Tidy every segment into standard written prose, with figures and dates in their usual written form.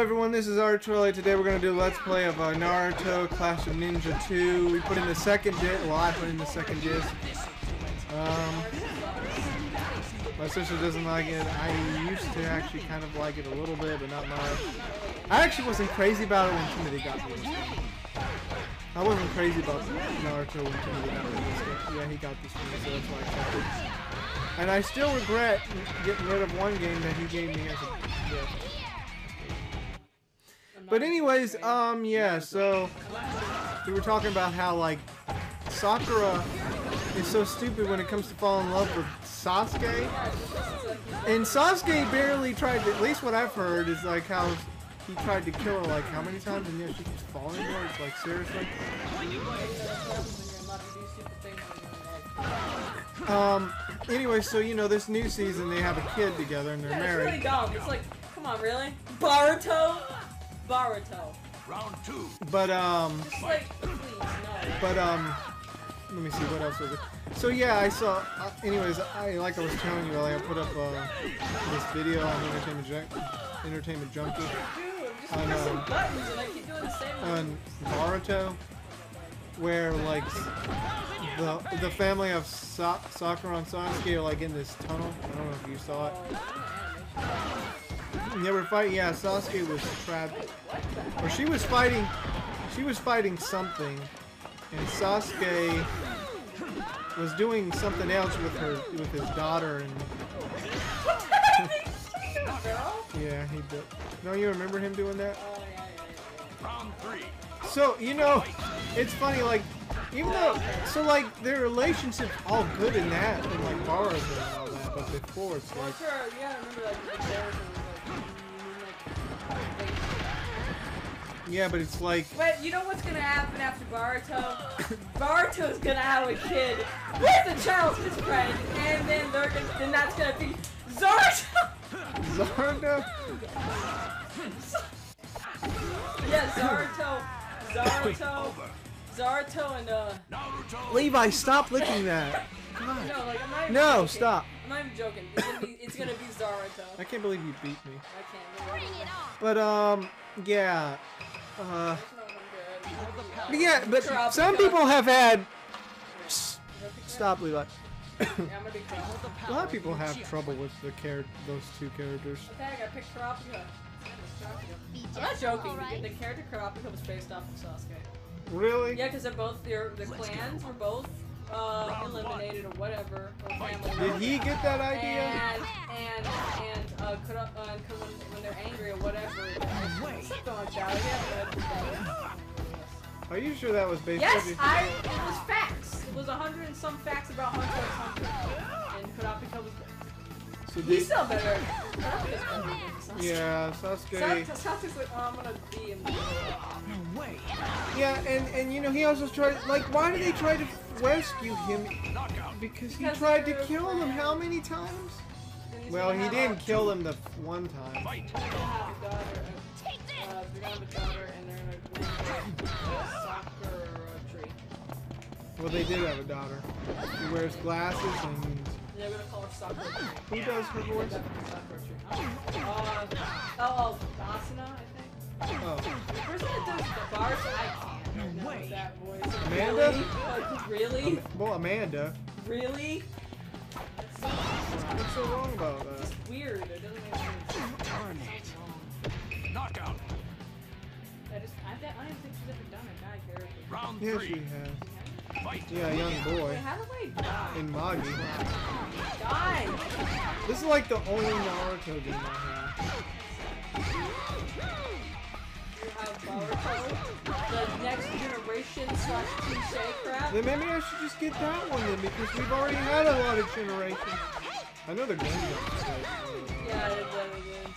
everyone, this is Archwilly. Today we're going to do a Let's Play of Naruto Clash of Ninja 2. We put in the second disc. Well, I put in the second disc. My sister doesn't like it. I used to actually kind of like it a little bit, but not much. I actually wasn't crazy about it when Timothy got me this game. I wasn't crazy about Naruto when Timothy got me this game. Yeah, he got this for me, so that's why I kept it. And I still regret getting rid of one game that he gave me as a gift. But anyways, yeah, so we were talking about how, like, Sakura is so stupid when it comes to falling in love with Sasuke. And Sasuke barely tried to, at least what I've heard, is like how he tried to kill her, like, how many times, and yet she keeps falling for it. It's like, seriously? Anyway, so, you know, this new season, they have a kid together, and they're married. It's really dumb. It's like, come on, really? Boruto? Round 2. But, Just like, please, no. But, let me see, what else was it? So, yeah, I saw, anyways, like I was telling you earlier, I put up, this video on Entertainment Junkie. Dude, I'm just pressing buttons and I keep doing the same one. On Boruto, where, like, the family of Sakura and Sasuke are, like, in this tunnel. I don't know if you saw it. They were fighting, yeah, Sasuke was trapped, or she was fighting something, and Sasuke was doing something else with his daughter, and yeah, he did. Don't you remember him doing that? Round 3. So, you know, it's funny, like, even though, so, like, their relationship's all good in that, and, like, Boruto and all that, but before it's like, yeah, but it's like... Wait, you know what's gonna happen after Boruto? Boruto's gonna have a kid with a child's his friend, and then then that's gonna be Naruto! Naruto? Yeah, Naruto and Levi, stop licking that. no, like I'm not even No, joking. stop. I'm not even joking. It's gonna be Naruto. I can't believe you beat me. I can't. But, yeah. But Yeah, but some people have had... Stop, Levi. I'm gonna be A lot of people have trouble with those two characters. Okay, I gotta pick Kurapika. I'm not joking. The character Kurapika was based off of Sasuke. Really? Yeah, because they're both the clans were both eliminated or whatever, or family. Did he get that idea? And when they're angry or whatever, something like that. Yeah, Are you sure that was based yes, on... it was facts. It was 100 and some facts about Hunter x Hunter, and Kurapika was. So He's still better. Kurapika's better than Sasuke. Yeah, Sasuke... Sasuke's like, oh, I'm gonna be in the... No way. Yeah, and you know, he also tried... Like, why did they try to rescue him? Because he tried to kill them how many times? Well, he didn't kill them the one time. They're gonna have a daughter, and they're gonna go to a Sakura tree. Well, they did have a daughter. She wears glasses and... They're gonna call her Sakura tree. Who does her voice? Sakura tree. Asuna, I think. Oh. The person that does the bars, I can't. No way. That voice. Amanda? Really? Well, Amanda. Really? What's so wrong about that? It's weird. It doesn't make sense. Darn it. Knockout. I don't even think she's ever done a guy character. Round Yeah, 3. she has. Fight. Yeah, a young boy. Wait, how do I die? In Magi. Die! This is like the only Naruto game I have. You have Boruto, the next generation / cliche crap. Then maybe I should just get that one then, because we've already had a lot of generations. I know the game Yeah, it did.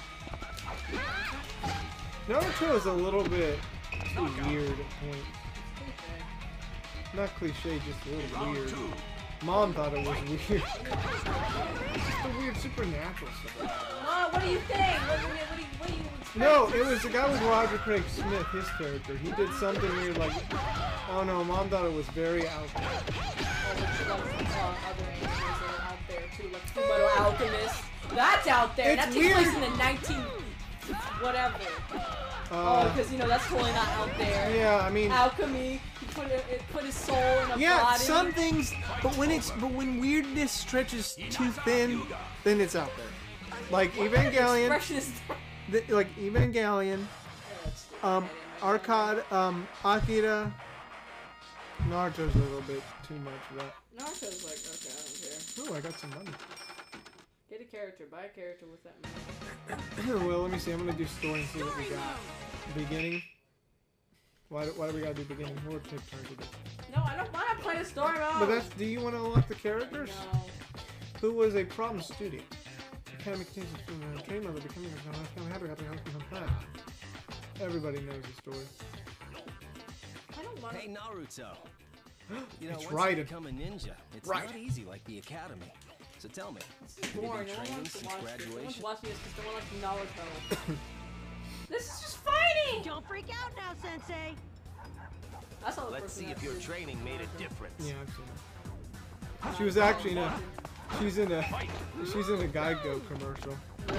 Naruto is a little bit too weird at points. Not cliche, just a little Round weird. 2. Mom thought it was weird. Just the weird supernatural stuff. Mom, what do you think? What do you expect? No, it was the guy with Roger Craig Smith, his character. He did something weird like, oh no, Mom thought it was very out there. Oh, but she loves other animals that are out there too, like Fullmetal Alchemist. That's out there. It's That takes weird. place in the 19... whatever. Oh, because you know that's totally not out there. Yeah, I mean. Alchemy. He put his soul in a Yeah, body. some things, but when weirdness stretches too thin, then it's out there. Like Evangelion, like Evangelion, Arcade, Akira, Naruto's a little bit too much of that. Naruto's like, okay, I don't care. Oh, I got some money. Get a character, buy a character with that money. Well, let me see. I'm gonna do story and see what we got. Beginning. Why do we gotta do beginning? We'll take turns with it. No, I don't want to play the story mode. But that's. Do you want to unlock the characters? No. Who was a problem student? Academy contains a training mother becoming happy. Everybody knows the story. I don't want to. Hey Naruto. You know, It's once right. you become a ninja, it's Right. not easy like the academy. So tell me, This is have you boring. been No one training wants to since watch this. No one's graduation? watching this because no one likes Naruto. This is just fighting! Don't freak out now, Sensei. That's all the Let's person see if that your is. training made a difference. Yeah, I've seen her. She was actually in a. She's in a Geico commercial.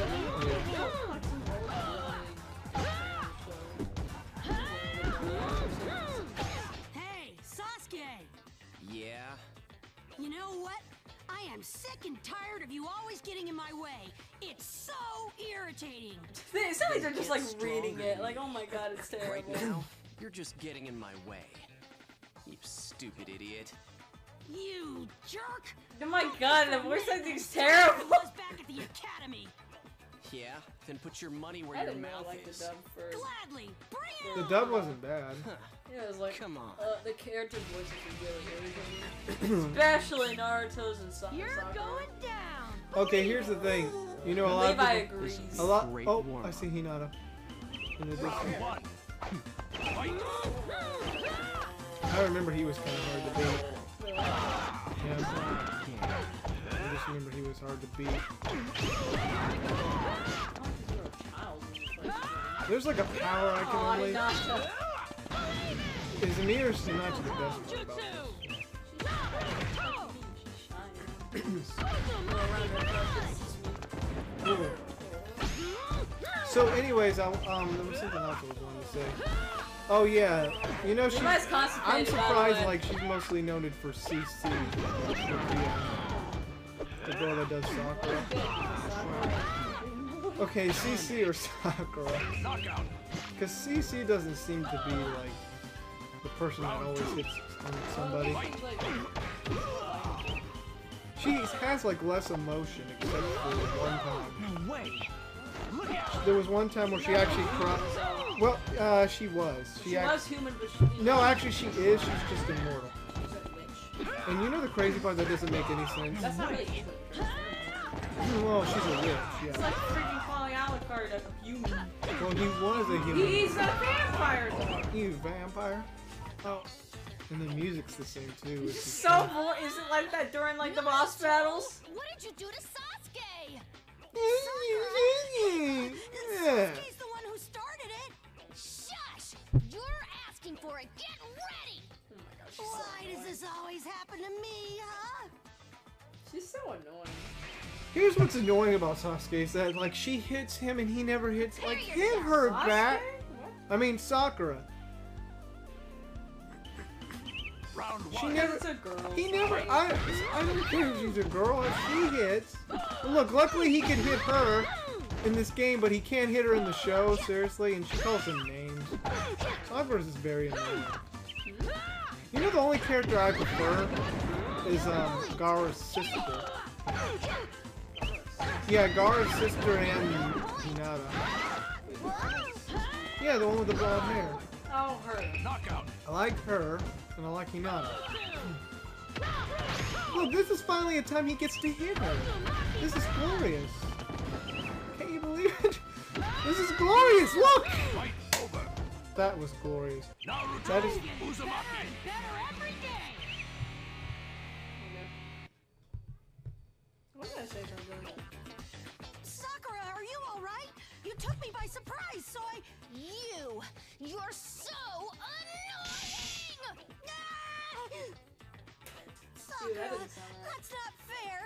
Hey, Sasuke! Yeah? You know what? I am sick and tired of you always getting in my way. It's so irritating. It sounds like they're just like Get reading stronger. it. Like, oh my god, it's terrible. Right now, you're just getting in my way. You stupid idiot. You jerk! Oh my god, the voice acting's terrible. I was back at the academy. Yeah? Then put your money where I your didn't really mouth like the is. dub for. Gladly, bring The it dub wasn't bad. Yeah, it was like. Come on. The characters' voices were really irritating. Especially Naruto's and Sakura. You're going down. Okay, here's the thing. You know a lot Levi of people. agrees. A lot. Great Oh, warm-up. I see Hinata. In the distance. Round one. Fight. I remember he was kind of hard to beat. Yeah. I just remember he was hard to beat. There's like a power I Oh, can only. Hinata. Is Amir Sinatra the best part about this? Cool. So, anyways, there was something else I was wanting to say. Oh yeah, you know she. Levi's I'm constipated, by the surprised, way. like she's mostly noted for CC, the girl that does Sakura. Okay, CC or Sakura, Knockout. because CC doesn't seem to be like the person that always hits on somebody. She has like less emotion, except for one time. No way. Look out. There was one time where she actually cried. Well, she was. She act- was human, but she. No, actually, she is. She's just immortal. She's a witch. And you know the crazy part that doesn't make any sense? That's not really human. Well, she's a witch, It's yeah. like freaking calling Alucard a human. Well, he was a human. He's a vampire though. He's a vampire. Oh. And the music's the same too. Which is So fun. is it like that during like the boss battles? What did you do to Sasuke? Yeah. Sasuke's the one who started it. Shush! You're asking for it. Get ready. Oh my gosh, she's so Why does annoying. this always happen to me, huh? She's so annoying. Here's what's annoying about Sasuke is that like she hits him and he never hits like hit her Sasuke? back. What? I mean Sakura. Round She one. never. It's a girl. He never. I don't care if she's a girl. If she hits. Look, luckily he can hit her in this game, but he can't hit her in the show. Seriously, and she calls him names. Sakura's is very annoying. You know the only character I prefer is Gaara's sister. Yeah, Gaara's sister and Hinata. Yeah, the one with the blonde hair. Oh, her. Knockout. I like her, and I like Hinata. Look, this is finally a time he gets to hit her. This is glorious. Can't you believe it? This is glorious, look! Fight over. That was glorious. Naruto. That is- Uzumaki. Better every day. What did I say something? Sakura, are you all right? You took me by surprise, so I... You're so annoying! Ah! Sakura, that doesn't sound right. that's not fair.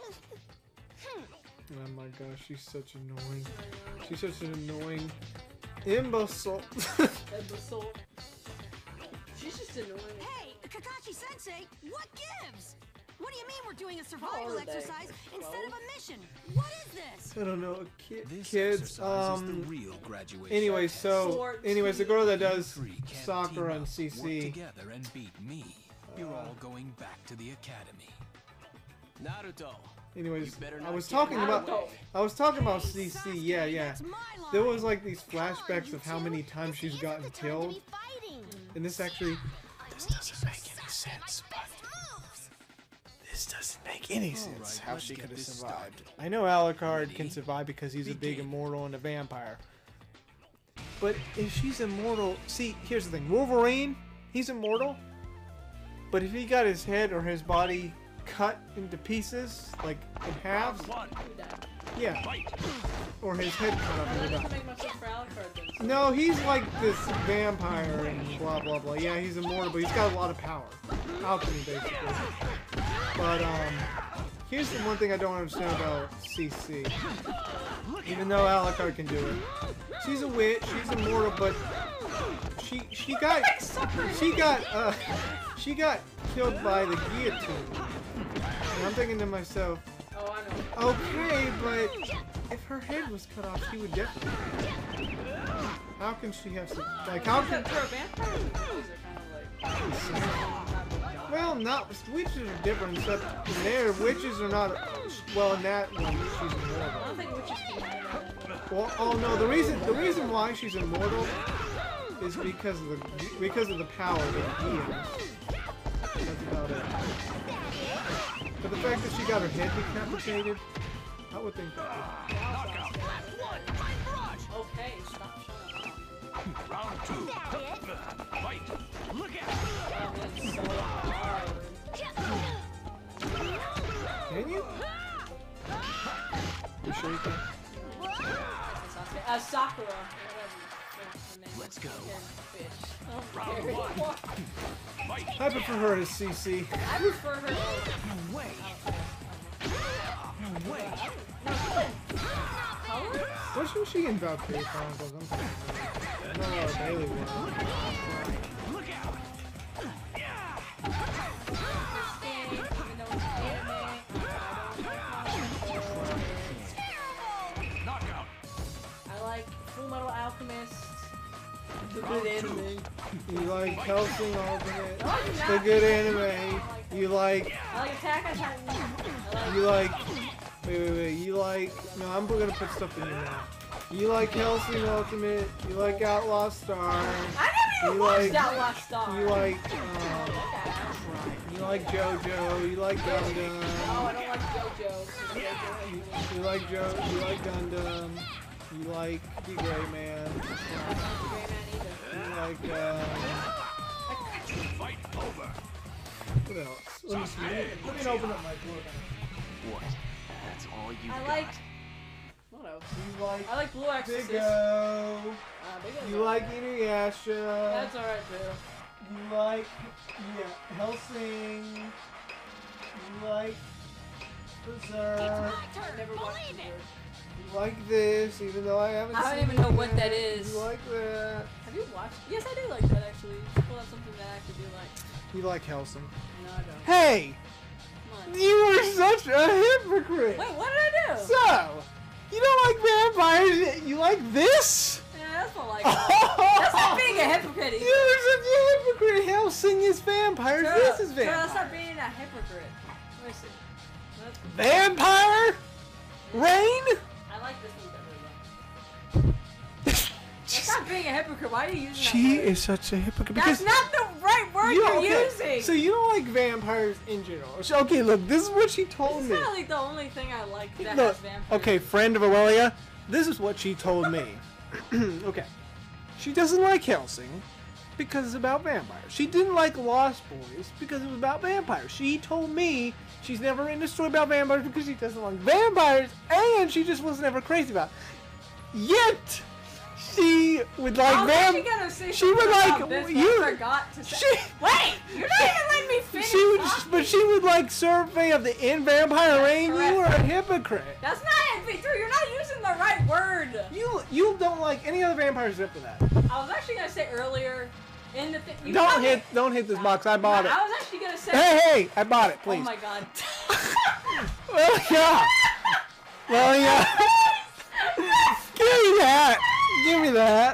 Oh my gosh, she's such annoying. She's such an annoying Imbecile. Imbecile. She's just annoying. Hey, Kakashi-sensei, what gives? What do you mean we're doing a How survival old are they? exercise Like instead of 12? a mission? What is this? I don't know, This kids. exercise is the real graduation. Anyway, so, 14. anyways, the girl that You does three can't Sakura team and up, work CC. together and beat me. You're all going back to the academy. Naruto. Anyways, You better I not was get talking in about my way. CC. Sasuke, Yeah, yeah. that's my There line. was like these Come on, flashbacks you of how two. many times This she's isn't gotten the time to killed, be fighting. and this actually This doesn't make any sense, but this doesn't make any sense. right, How let's she get could have this survived. started. I know Alucard can Ready? survive because he's a big Begin. immortal and a vampire. But if she's immortal, see, here's the thing: Wolverine, he's immortal. But if he got his head or his body cut into pieces, like in halves, Round 1. Who died? yeah, Fight. or his head cut off, That and he doesn't died. make much sense for Alucard then. So. No, he's like this vampire and blah blah blah. Yeah, he's immortal, but he's got a lot of power. Alchemy, basically. But here's the one thing I don't understand about CC. Even though Alucard can do it, she's a witch. She's immortal, but she got killed by the guillotine. And I'm thinking to myself, Oh, I know. okay, but if her head was cut off, she would definitely. How can she have some? Like, how can? For a vampire, witches are kind of like. Well, not witches are different. Except in there, witches are not. Well, in that one, she's I immortal. don't think witches can do that. Well, oh no, the reason why she's immortal is because of the power that he has. That's about it. But the fact that she got her head decapitated, I would think that Okay, stop showing off. Round 2. Fight. Look out. Oh, that's so hard. would. Can you? You sure you can? Sakura. Whatever. Let's go. Bitch. Oh, Round Gary. 1. Fight. I prefer her to CC. I prefer her. No way. No way. Color? Wasn't she in Valkyrie Chronicles? I'm thinking. No, Bailey was. Look out. Even though it's anime, Knockout. I like Full Metal Alchemist. The Round good 2. anime. You like Helsing Ultimate, No, I do not. the good anime. You like, I like Attack on Titan. I like. you like, wait. You like, no, I'm gonna put stuff in your mouth. You like Helsing Ultimate. You like Outlaw Star. I never even You watched like- Outlaw Star. You like, Okay. you like JoJo. You like No, Gundam. I don't like JoJo. You like You like Gundam. You like the Gray Man. You like, Fight over. what else? Let me see. Let me open up my book. What? That's all you I got? like. What else? You like I like Blue Exorcist. Big O. Big O's You alright. like Inuyasha. That's alright too. You like, yeah, Helsing. You like Berserk. I never watched Believe it. it. You like this, even though I haven't I seen don't even it know what yet. that is. You like that. Have you watched? Yes, I do like that actually. Well, that's something that I actually do like. You like Helsing. No, I don't. Hey! Come on. You are such a hypocrite! Wait, what did I do? So, you don't like vampires, you like this? Yeah, that's not like. That's not being a hypocrite. Either. You're such a hypocrite! Helsing is vampires, Sure, this is sure, vampire. that's not being a hypocrite. Listen. That's, Vampire? Rain? I like this one better though. That's not being a hypocrite. Why are you using She that word? is such a hypocrite That's because not the right word you you're okay, using. So you don't like vampires in general. So, okay, look, this is what she told It's me. not like the only thing I like that has Look, vampires. okay, friend of Aurelia, this is what she told me. Okay. She doesn't like Helsing because it's about vampires. She didn't like Lost Boys because it was about vampires. She told me she's never in a story about vampires because she doesn't like vampires and she just was never crazy about it. Yet, she would like I was actually gonna say she would something like about this, but you. I forgot to say. She, Wait, you're not even letting me finish. she would, talking. but she would like Survey of the In Vampire Reign. You correct. were a hypocrite. That's not it, Victor. You're not using the the right word. You don't like any other vampires except for that. I was actually gonna say earlier in the thing. Don't hit this box. I bought it. I was actually gonna say. Hey, I bought it. Oh Please. my god. Well, yeah. Well, yeah. Give me that. Give me that.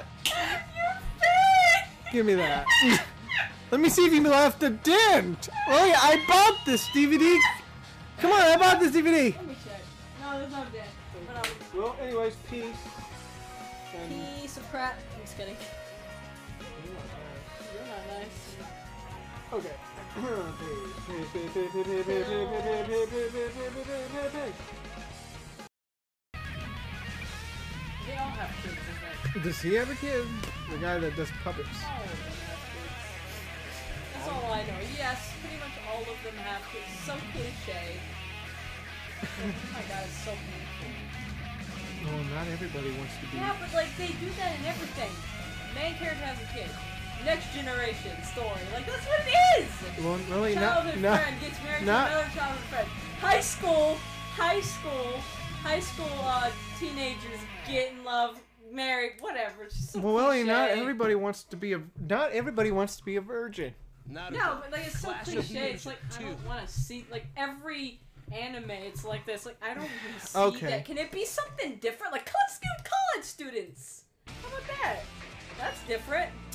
Give me that. Let me see if you left a dent. Oh yeah, I bought this DVD. Come on, I bought this DVD. Let me check. No, there's no dent. Well, anyways, peace. Piece of crap. I'm just kidding. You're not nice. Okay. They all have kids, I think. Does he have a kid? The guy that does puppets. All of them have kids. That's all I know. Yes, pretty much all of them have kids. So cliche. Oh my god, it's so painful. Oh, not everybody wants to be. Yeah, but like they do that in everything. Main character has a kid. Next generation story. Like that's what it is. Well, really, Childhood not. friend gets married not- to another childhood friend. High school teenagers get in love, married, whatever. It's just so Well, Willie, not cliche. everybody wants to be a. Not everybody wants to be a virgin. Not No, but like it's so Flash of cliche. It's Ninja like I 2. don't want to see like every anime. It's like this. Like I don't want to see Okay. that. Can it be something different? Like college students. How about that? That's different.